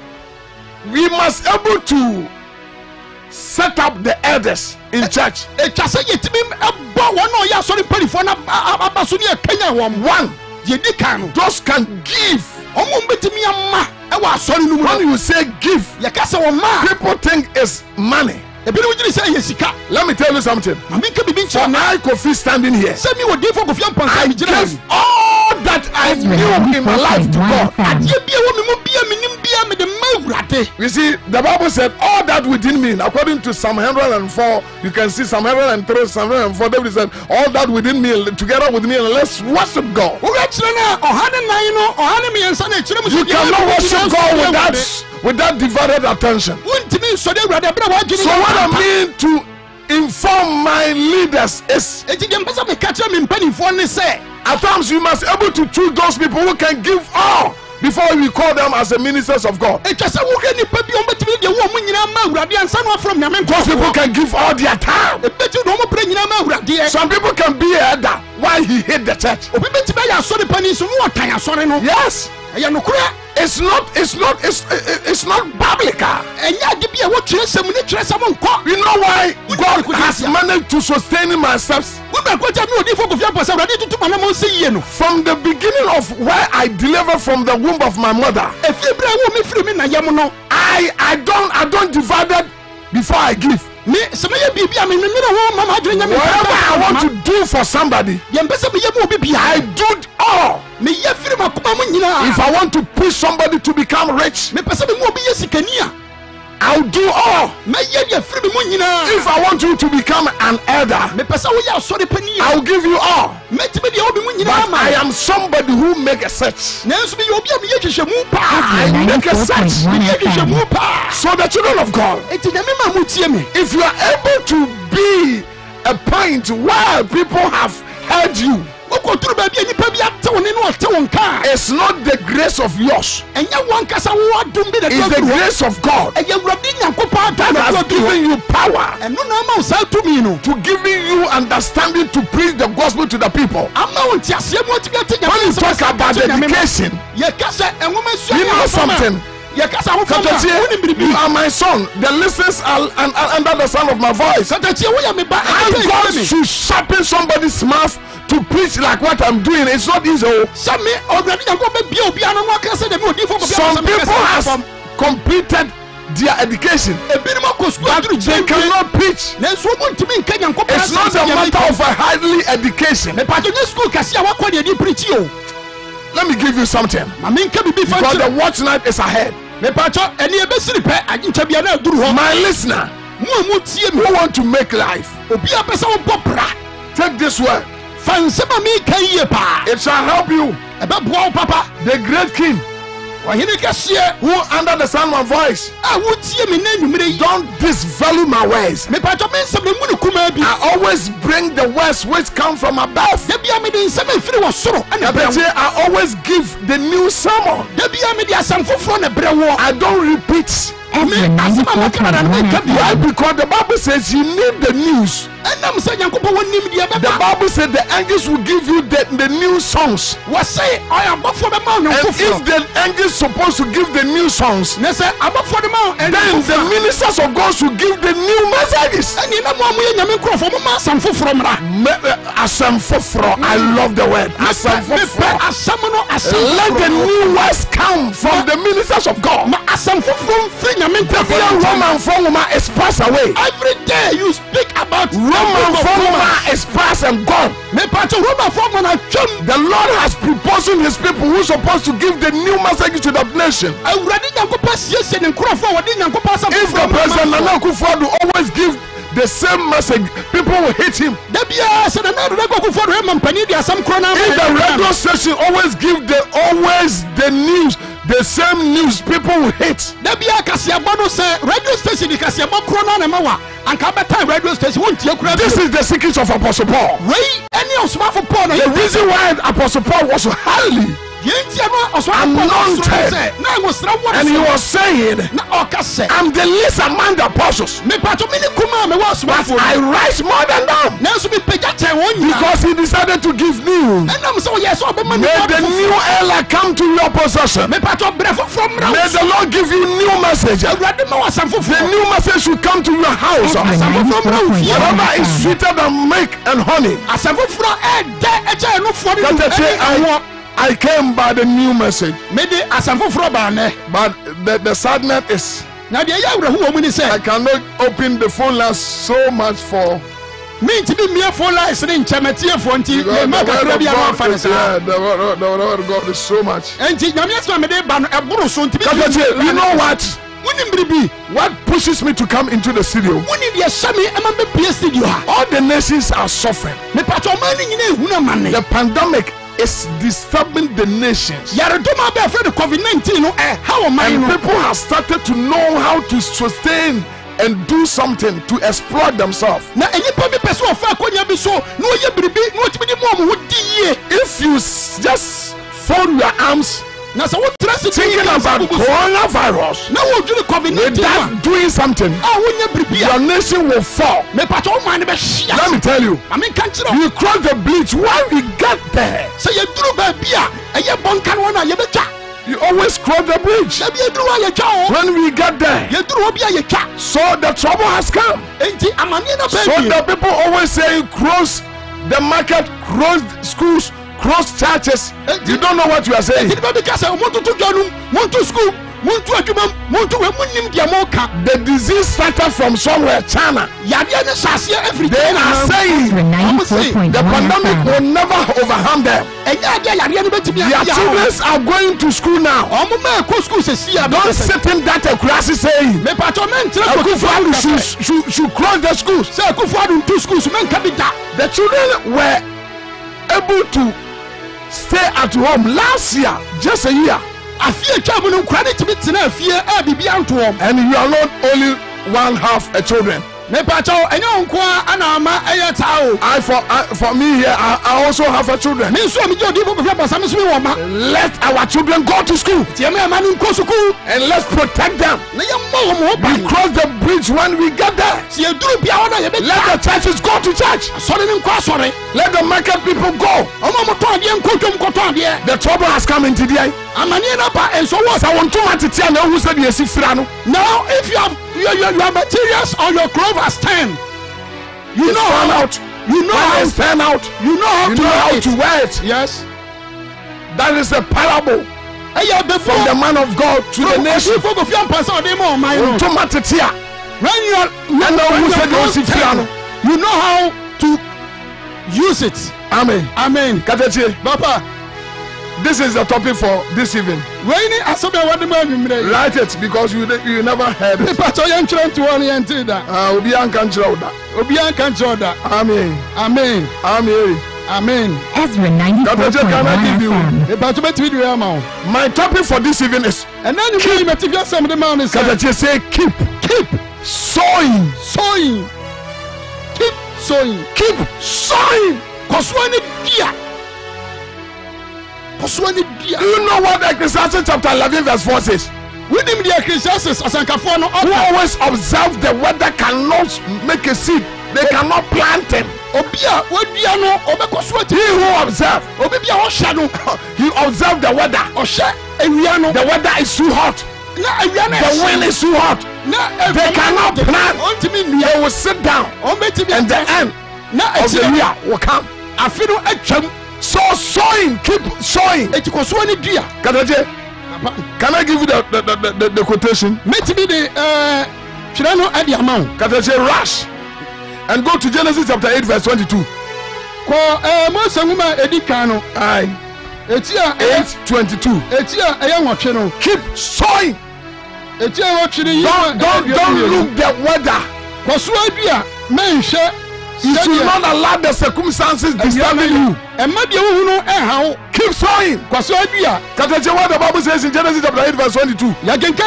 We must able to set up the elders in church. ɛtwa sɛ yɛtumi ɛbɔ wɔn a ɔyɛ asɔre mpanifoɔ no aba so ne yɛkanya wɔn One, deɛ di kan no those can give. ɔmo mbɛtumi ama ɛwɔ asɔre no mu When no you say give, yɛka sɛ wɔn ma people think it's money. ebinom gyere sɛ ɛyɛ sika Let me tell you something. na menka biribi For nkyerɛ na I, Kofi, standing here, sɛ me wɔ difo Kofi Amponsa I megyina give all that I knew in my life to 94.1 God. FM. adeɛ bia wɔ me mu bia menim bia mede ma awurade You see, the Bible said, all that within me, according to Psalm 104, you can see Psalm 103, Psalm 104, David said, all that within me, together with me, and let's worship God. wowɛ kyerɛ no a ɔha ne nan no ɔha ne mmiɛnsa no ɛkyerɛ mu You sɛ deɛ cannot wɔde worship nyinaa God nsɔre with that divided attention. wontumi nsɔre awurade ɛberɛ a wɔadwene So what I mean to inform my leaders is, ɛnti deɛ mpɛ sɛ meka kyerɛ me mpanimfoɔ ne sɛ at times you must able to choose those people who can give all before we call them as the ministers of God. ɛtwa sɛ wohwɛ nnipa bi ɔmbɛtumi deɛ wo ɔmo nyinaa ma awurade ansa na wafrɛ nyame Those people nkɔfoɔ can give all their time. ɛbɛtumi na ɔmo berɛ nyinaa ma awuradeɛ Some people can be a elder while he hate the church. obi bɛtumi ayɛ asɔre pani so ne wɔtan asɔre no Yes. ɛyɛ nokora It's not biblical. ɛnyɛ ade bi a wɔtwerɛ sɛm ne twerɛ sɛm nkɔ You know why God What has managed to sustain myself wobɛkɔgya me ɔdifo kofia mpɔ sɛ awurade tutu ma na mɔnsɛ yie no from the beginning of where I delivered from the womb of my mother. ɛfie berɛ a wo mefiri me na yam no I don't divide it before I give. me sɛ mɛyɛ biribi a menwene ho ma maadwene nyame Whatever I want to do for somebody, deɛ mpɛ sɛ meyɛ ma obi I bia do it all. meyɛ firi makoma mu nyinaa If I want to push somebody to become rich, mepɛ sɛ memu obi yɛ sikani a I'll do all. mɛyɛ deɛ firi me mu nyinaa If I want you to become an elder, mepɛ sɛ woyɛ asɔre pani a I'll give you all. mɛtumi deɛ wobi mu nyinaa But ma I am somebody who make a search. nanso meyɛ obi a meyɛ hwehwɛmu paa I make a search. 94.1 meyɛ FM. hwehwɛmu paa So the children of God, enti nyame ma motie me if you are able to be a point where people have heard you, wokɔduru baabi a nnipa bi ate wo ne ne ɔte wo nka a it's not the grace of yours, ɛnyɛ wɔnkasa wo adom bi na it's the ɛduru hɔ grace of God ɛyɛ awurade nyankopɔn adom that na has ɛduru hɔ given you power ɛno na ama wo saa tumi no to giving you understanding to preach the gospel to the people. ama wo nteaseɛ mu atumi ate When you asɛm talk asɛm about kyerɛ nyame ma. dedication, yɛka sɛ ɛnwoma sua you ne know afam a- something. yɛka sɛ wofam a Katatie, wonim you biribi are my son. The listeners are under the sound of my voice. katatie woyɛ me ba How ɛka God yɛ me should sharpen somebody's mouth to preach like what I'm doing. It's not easy. Oh. sɛ me ɔwurade nyankopɔn bɛbia obiara no aka sɛ dɛ me ɔdifo kɔbia Some sɛ meka people sɛ has afam completed their education, ebinom akɔ sukuu but aduru they kyerɛ cannot preach. nanso wɔn ntumi nka nyankopɔn It's not a matter of a highly education. mepatɔ nye sukuu kɛse a wakɔ deɛ de pirikyi o Let me give you something. ma menka biribi fa Because the nkyerɛ watch night is ahead. mepatɔ ɛne yɛbɛsiri pɛ agyenkyɛ bia na aduru hɔ My listener, mo a motie me who want to make life, obi a pɛ sɛ wobɔ bra take this word. fa nsɛm a meka yie paa It shall help you. ɛbɛboa wo papa The great king ɔhene kɛseɛ who under the sound of my voice, a wotie me na anwummerɛ yi don't disvalue my words. mepatɔ me nsɛm ne mu ne kumaa bi I always bring the words which come from above. da bia mede nsɛm a ɛfiri wɔ soro ɛna brɛ wo I always give the new sermon. da bia mede asɛm foforɔ na brɛ wo I don't repeat. Ezra 94.1 Why? FM. Because the Bible says you need the news. ɛnam sɛ nyankopɔn wɔnim deɛ The bɛba Bible said the angels will give you the new songs. wɔse ɔyɛ abɔfoɔ bɛma wo And nwom if foforɔ the angels supposed to give the new songs, na sɛ abɔfoɔ de ma wo then ɛnwom the foforɔ ministers of God should give the new messages. ɛne na mo a moyɛ nyame nkurɔfoɔ moma asɛm foforɔ mmra Asam foforo. I love the word. Asam mepɛ foforo. asɛm no asɛm Let the foforɔ. new words come from the ministers of God. ma asɛm foforɔ mfiri nyame The fear nkurɔfoɔ Roman formula is passed away. every day you speak about Roman formula is past and gone. mepatɛ romafoɔ ma no atwam The Lord has proposed his people who are supposed to give the new message to the nation. awurade nyankopɔn siesie ne nkurɔfoɔ a wɔde nyankopɔn asɛm If the foforɔ ma president amanfoɔ. Nana Akufo-Addo always give the same message, people will hate him. da biara sɛ nana adona kɔkufoɔ do ɛma mpani de asɛm korɔ no ama If the yɛn. radio station always give the news, the same news, people will hate. da biara kaseɛbɔ no sɛ radio station de kaseɛbɔ korɔ no anama wa anka bɛtan radio station wontie kora This is the secret of Apostle Paul. wei ɛne ɔsomafo paul no The reason why Apostle Paul was highly yɛntia no ɔsomafo paul Anointed. sɛ na ngosra wɔ and he was saying, na ɔka sɛ I'm the least among the apostles, mepatɔ me ne kuma a mewɔ but ɔsomafo I rise more than them. nanso mepagya kyɛn wɔn nyinaa Because he decided to give news. ɛnam sɛ wɔyɛ sɛ ɔbɛma May the new era come to your possession. mepatɔ berɛ foforɔ mmra May the Lord give you new message. The awurade ma wɔ asɛm foforɔ new message should come to your house. Ezra asɛm foforɔ mmra wo fie 94.1 Whatever is FM. sweeter than milk and honey. asɛm foforɔ ɛdɛ ɛkyɛ ɛnofoɔ no That ɛwɔ I came by the new message. mede asɛm foforɔ baa nɛ But the sadness is na deɛ ɛyɛ awerɛho wɔ mu ne I sɛ cannot open the phone lines so much for mentimi mmiɛfoɔ lies ne nkyɛmatiefoɔ nti because mema the word kakra of bi a God wɔmfa no is, saa yeah, the word of God is so much. enti nyame asɛm a mede ba no ɛboro so ntimi You know what? wonim biribi What pushes me to come into the studio? wonim deɛ hyɛ me ɛma mɛpie studio ha All the nations are suffering. mepatɛ ɔma no nyina ɛhunu ama ne The pandemic is disturbing the nations. yaredom a bɛɛfrɛ no covid-19 no ɛha ɔman And no people have started to know how to sustain and do something to exploit themselves. na ɛnipa bi pɛ sɛ ɔfa akɔnya bi so na ɔyɛ biribi na ɔtumi de mu ɔmo ho di yie If you just fold your arms na sɛ wotra se thinking about coronavirus na wodwene covid-19 without doing something, a wonya biribi your a nation will fall. mepatɛ ɔman no bɛhyia Let me tell you, ma menka nkyerɛ wo we cross the bleach. When we get there, sɛ yɛduru baabi a ɛyɛ bɔnka no wɔn a yɛbɛtwa You always cross the bridge. When we get there, so the trouble has come. So the people always say cross the market, cross schools, cross churches. You don't know what you are saying. The disease started from somewhere, China. They are saying the pandemic will never overwhelm them. Their children are going to school now. Don't sit in that class saying should cross the schools. The children were able to stay at home last year, just a year. And you are not only one half a children. For me here, I also have a children. Let our children go to school and let's protect them. We cross the bridge when we get there. Let the churches go to church. Let the market people go. The trouble has come into the eye. Now if you have your materials or your clothes as 10, you know how to wear it. Yes, that is a parable from the man of God to the nation. You know how to use it. Amen. Amen. Papa, this is the topic for this evening. Write it because you never heard it. Amen. Amen. Amen. Amen. Ezra 94.1 FM. My topic for this evening is keep sowing. Keep sowing. Do you know what Ecclesiastes chapter 11 verse 4 says? Who always observe the weather cannot make a seed. They cannot plant him. He who observe, he observe the weather. The weather is too hot. The wind is too hot. They cannot plant. They will sit down, and the end of the year will come. So sowing, keep sowing. Can I give you the quotation? Rush and go to Genesis chapter 8 verse 22. 8:22. Keep sowing. Don't look the weather. You should not allow the circumstances disturbing you. Keep sowing. What the Bible says in Genesis chapter 8 verse 22. What the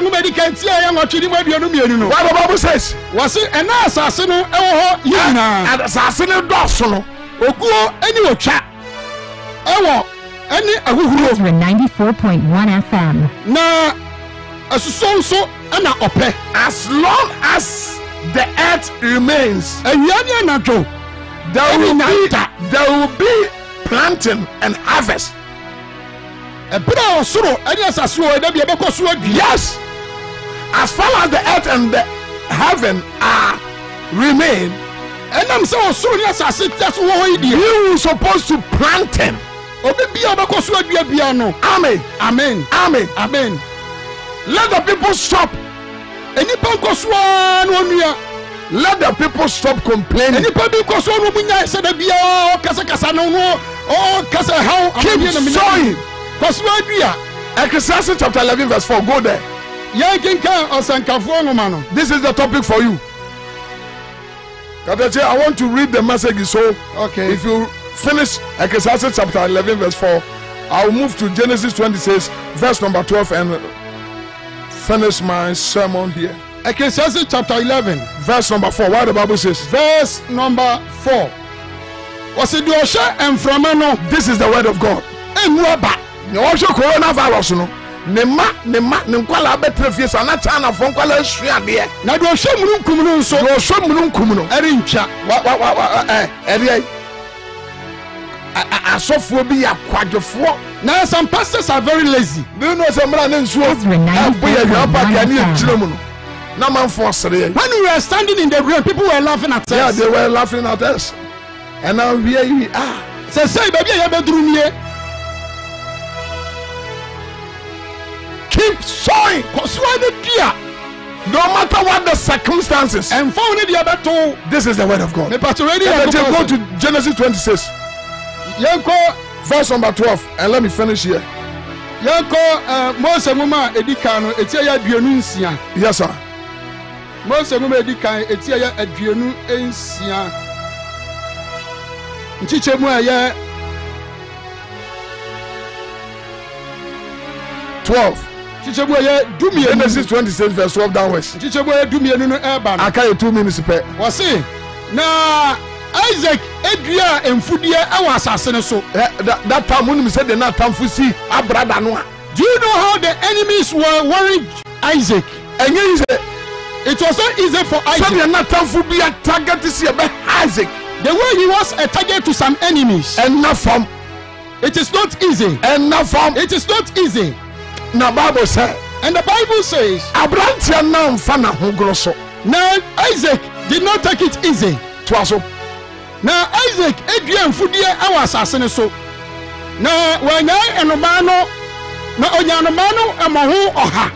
Bible says. Ezra 94.1 FM. As long as the earth remains, there will be planting and harvest. Yes, as far as the earth and the heaven are remain, you are supposed to plant him. Amen. Amen. Amen. Amen. Let the people stop. Let the people stop complaining. Keep sowing. Ecclesiastes chapter 11 verse 4. Go there. This is the topic for you. I want to read the message. So okay, if you finish Ecclesiastes chapter 11 verse 4, I'll move to Genesis 26 verse number 12 and finish my sermon here. Ecclesiastes chapter 11 verse number 4. What the Bible says? Verse number 4. This is the word of God. Coronavirus, no. Nkwala betrefie sana chana fonkwala hwea na do hwemunu erincha asɔfoɔ bi yɛ akwadwofoɔ. Now some pastors are very lazy. Do you know sɛ mmara ne nsuo ɛbɔ yɛ hwɛ paaki ani ekyirɛ mu no na manfoɔ sere yɛ. When we were standing in the rain, people were laughing at us. Yeah, they were laughing at us. And now here we are. Say baby ya bedroom nie. Keep sowing. Kosua de dia. No matter what the circumstances. And found the abeto. This is the word of God. Me pastor ready. Go to Genesis 26. Yanko verse number 12. And let me finish here. Yanko Mose mama edika no etia ya aduonu nsia. Yes sir. Mose mama edika etia ya aduonu nsia. Nchiche mu aye 12. Nchiche mu aye dumienu. Genesis 26 verse 12 downwards. Nchiche mu aye dumienu no eba no. Aka 2 minutes per. Wose na Isaac edua emfudie ewa asase ne so. That time when we said the not time for see abrada no. Do you know how the enemies were worrying Isaac? And it was not easy for Isaac. So not time for be a target to see about Isaac. The way he was a target to some enemies. And not from. It is not easy. And not from. It is not easy. Now Bible says. And the Bible says. Abrantia now fana hongroso. Now Isaac did not take it easy. Twaso. Now Isaac edua mfudie awa asase ne so. Na wanya enoma no na onyanoma no emoho oha.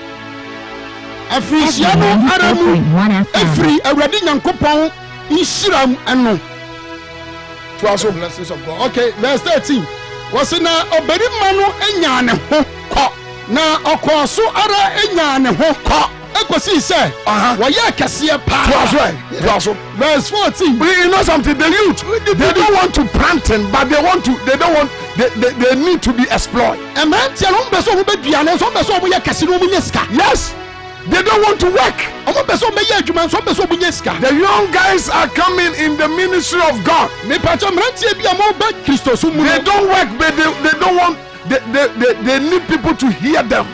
Afrisia no aramu. Efri awrade nyankopon Ishiram eno. Blessings of God. Okay, verse 13. Was na obedi manu enya ne ho ko. Na okoso ara enya ne ho ko. Ekosi say, wa ye kese pa. Verse 14. You know something, the youth they don't want to planting, but they need to be explored. Yes. They don't want to work. The young guys are coming in the ministry of God. They don't work, but they don't want. They need people to hear them.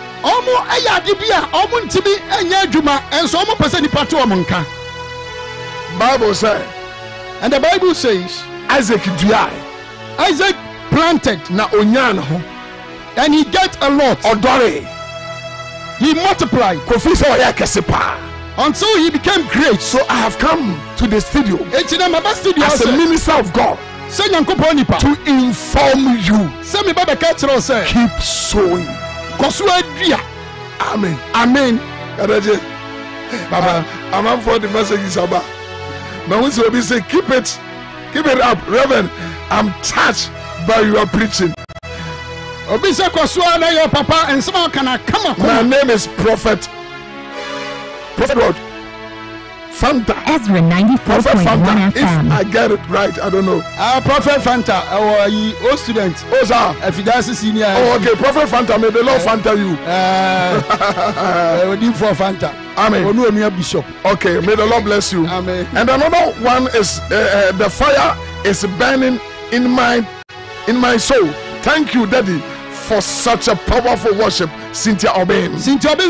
Bible says, and the Bible says, Isaac died. Isaac planted na onyan ho, and he get a lot. Odore. He multiplied until he became great. So I have come to the studio as a minister of God to inform you. Keep sowing. Amen. Amen. Baba, I'm for the message about. But when somebody say keep it up, Reverend. I'm touched by your preaching. My name is Prophet God. Fanta. Ezra 94.1 FM. If I get it right, I don't know. Prophet Fanta, our student. Oh, sir. If you guys senior. Oh, okay. Prophet Fanta, may the Lord Fanta you. For Fanta. Amen. Bishop. Okay, may the Lord bless you. Amen. And another one is the fire is burning in my soul. Thank you, Daddy, for such a powerful worship. Cynthia Obin. And somebody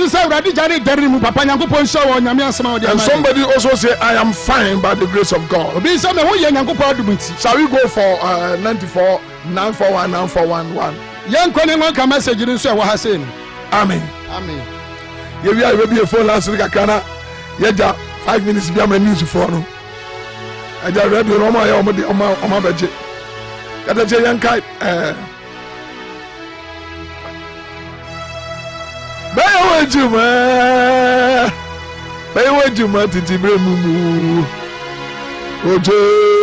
also say, I am fine by the grace of God. Shall we go for 94 941 9411? Amen. Amen. You will be a phone last week. 5 minutes be a news for no. I just read the Roma on my budget. Got a giant kite. Bayo Juma titi bremu oje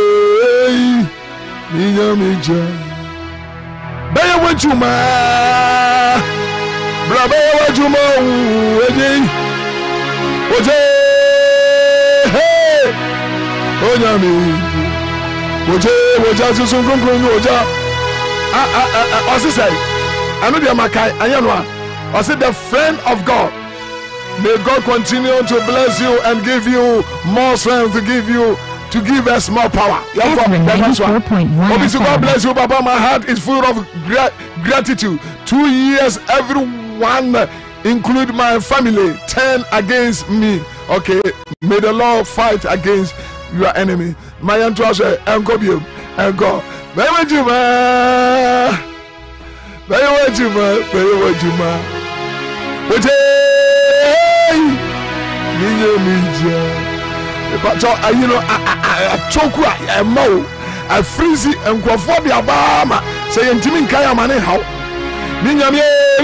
mija Bayo Juma bra Bayo Juma oje hey onyami oje susun konkron oja osisai anu dia makai ayanwa. I said, the friend of God. May God continue to bless you and give you more strength, to give us more power. Obviously, God bless you, Papa. My heart is full of gratitude. 2 years, everyone, include my family, turn against me. Okay, may the Lord fight against your enemy. My entourage, and God. choku a mo a freezy and crofobia bama say intimin kaya mane how ninyame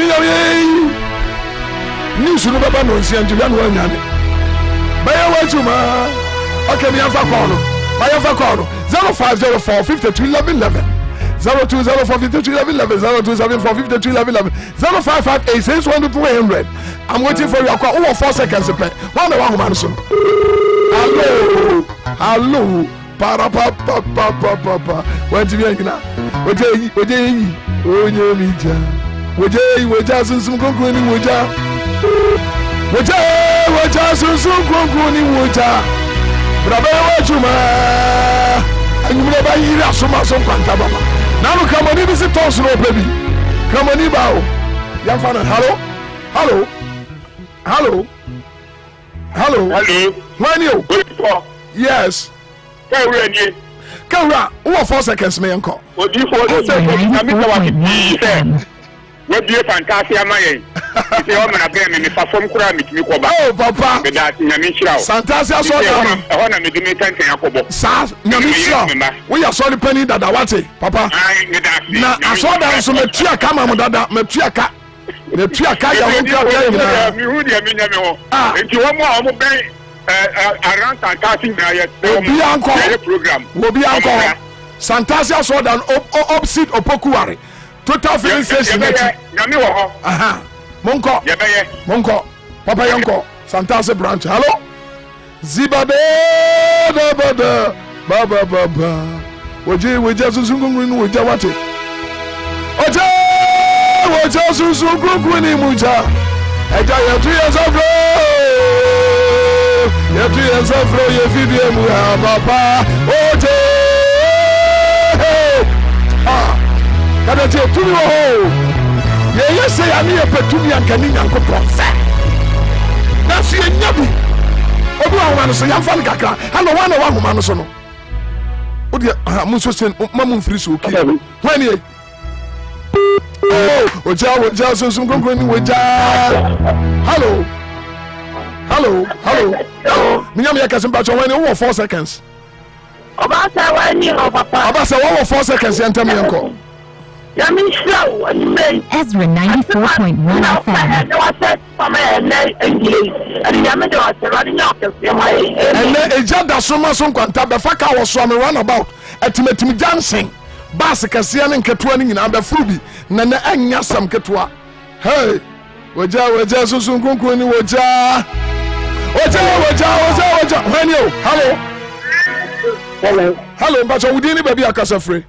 ni sunu baba no nsia ntuya no anyane baye wajuma okay mi afa kono baye afa kono 0504 52 11 0204 52 11 0274 52 11 0558 612 I'm waiting for your call. 4 seconds. One man so. Hello. Para papa. What do you now? Woje sunsun konkoni woja. Woja sunsun konkoni woja. Brabe wajuma. Anyumle ba yira soma so kwanta baba. Nanu kamoni bi se toss no baby. Kamoni bawo. Yamfana hello. When you? Yes. Kawra, who 4 seconds me uncle? What do you for the what do you fantasy am I? If you want to be in perform crime, oh, Papa, that Namisha. Santasia saw that I want to make me 10 Yakobo. Sas, Namisha. We are sorry, Penny, that I want it, Papa. I saw that some Metria Kama, Metriaka. The tia kaya mi hu dia mi nyame ho enti wo mo a mo ben around Santasia na ye program obi anko Santasia so dan opposite Opokuware total filling station nyame wo ho aha monko papa yanko Santasia branch hello zibade baba woje sunsungun nu woje wate oje susu kukuni muja eja yetu yesafro yefidie mu ha papa oje kada te tumi wo ye yese ya ne petumi ankani nyankopon se na so yenyabi obi wa homa no so yamfa ne kakra ha no wa homa no so no odi mun so sen mamun free so okay when Oja sunsun konkoni woja. Hello. Minyam ya kasim bacho wani wo 4 seconds. Obasa wani o papa. Obasa wo 4 seconds yantem yanko. Yami show wani me. Ezra 94.1 FM. No wase mama ene English. Ani yami do wase rani nyoke sema e. Ene eja da soma so kwanta be faka wo so me run about. Etimetimi dancing. Bas kasiya ne nketua ne nyina abefuru bi na anya sam ketua hey woja susun kunkun ni woja when you hello but we didn't baby akasa free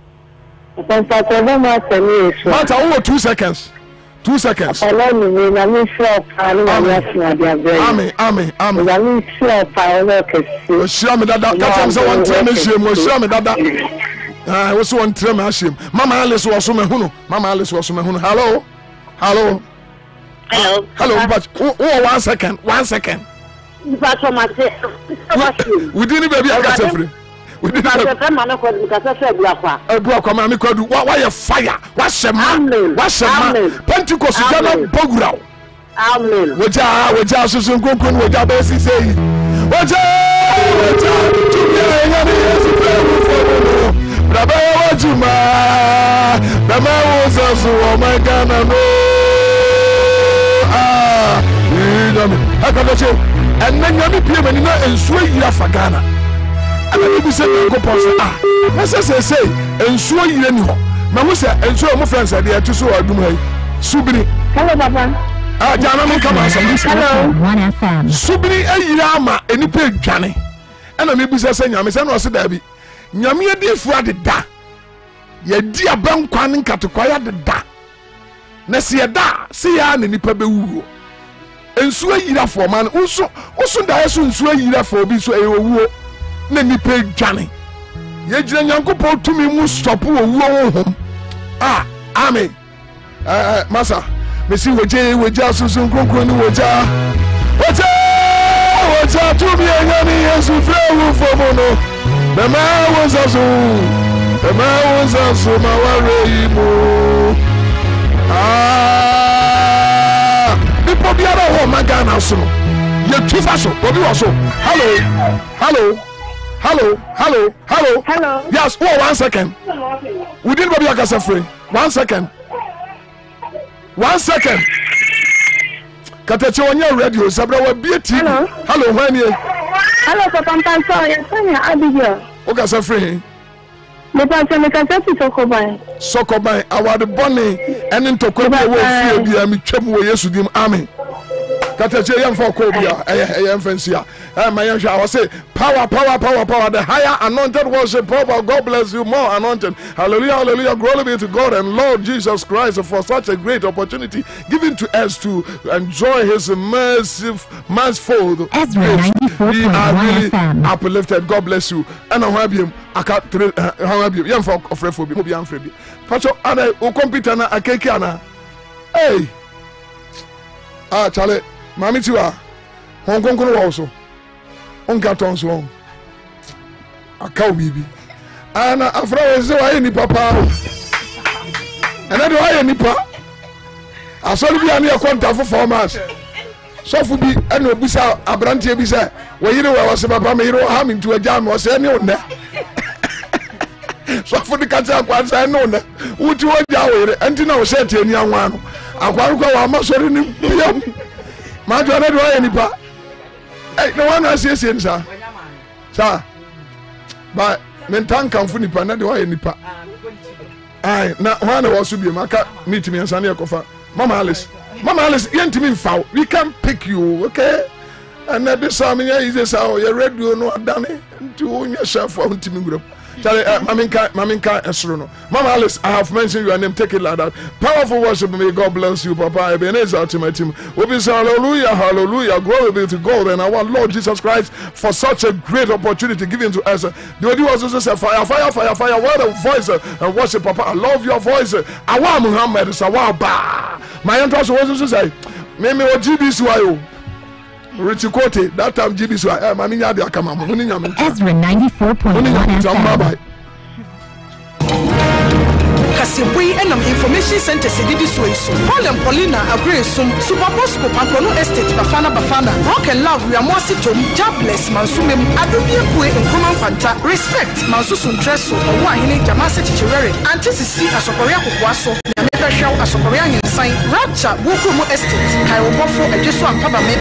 Mata wo 2 seconds allow me na me shop and na me amen na me shop and o shia me dada ka tam se won tell me shiem o shia me dada we so won tell me shiem mama Alice wo so me hunu hello but 1 second but my we didn't baby akasa free we didn't Ebuakwa me kwadu why fire wa shema Pentecost jana bogura amen woja susun konkon woja ba si sei woja tubia nya ni Yesu fewu fomo braba wajuma bama wozasu o magana no nyame akadoche enanyame pie mani na ensuo yira fagana ana bibi se ko ponse na se ensuo yire ni ho ma hu se ensuo mo friends ade atu so adum hai subiri hello baba jana mo kama so hello 1 FM subiri ayira ama enipa adwane ana me bisa se nyame se no se da bi nyame adifu adeda ye di abankwa ne nkatokwa ya deda na se ye da se ya na nipa bewuo ensuo yira fo man uso da yeso ensuo yira fo bi so ewuo na nipa dwane ye gina nyankopɔ tumi mu stop wo wuo hom amen masa mesi woja susun konkon ni woja tumi enya ni Yesu fewu fomo no bema wozazu Emawuza suma warimo. People be out of Magana so. You too fast. What you also? Hello. Yes. Oh, 1 second. We didn't be a free. 1 second. 1 second. Katachi on your radio. Sabra will be a team. Hello, when you. Hello, Papa. Sorry, I'll be here. Okay, free. The person can say Sokobai. Sokobai, our the bonnie, and into Kobe will be a Michamu Yesudim Army. Katachi young for Kobia, I am fancy. My young shall say, power. The higher anointed worship, power. God bless you more anointed. Hallelujah. Glory be to God and Lord Jesus Christ for such a great opportunity given to us to enjoy His merciful. Ezra 94.1 FM. Uplifted. God bless you. And I have you. I can't. How have you? Young for afraid for me. I'm afraid. Pacho, ana o computer na akeke ana. Hey. Charlie. Mami tiwa. Hong Kong kono also. On carton so. Aka bibi. Ana afra we wa ni papa. Ana do aye nipa. Asori bi ani e kwanta for format. Sofu bi ana obisa abrantie bi say, "We yire we wase papa me yire ha me ntu agya me wase ne onne." Sofu di kacha akwansa ne onne. Uti ogya we yire enti na wo set ani anwa no. Akwaru kwa wa masori ni biam. Ma jo na do aye nipa. No one has seen, sir. Sir, but Mentan come for nipa, not the way nipa. Aye, now one was to be Maka meet me and Sania Kofa. Mama Alice, you to me foul. We can pick you, okay? And that the Sammy is how you read you know, Danny, to own yourself for Timmy Group. Maminka Esrono. Mama Alice, I have mentioned your name, take it like that. Powerful worship, may God bless you, Papa. Ebenezer, ultimate team. We be say hallelujah, glory be to God and our Lord Jesus Christ for such a great opportunity given to us. The way you also say fire, what a voice and worship, Papa. I love your voice. Awa Muhammad, Sawaba. My entrance was also say, Meme o GBC Richie Kote, that time GBC, Mammy Yadia Kama, Ezra 94.1 FM. Kasibwe enam information center sedidi so Paul and Paulina agree Super Bosco Pakono Estate Bafana Rock and Love we are more sitom jobless Mansumem Adubie Kwe Nkrumah Fanta respect Mansusun Treso Owo Ahene Jamase Chichirere Antisisi Asokoria Kokwaso na Mebehwew Asokoria Nyensan Rapture Wokumu Estate Kairobofo Ejeso Ampaba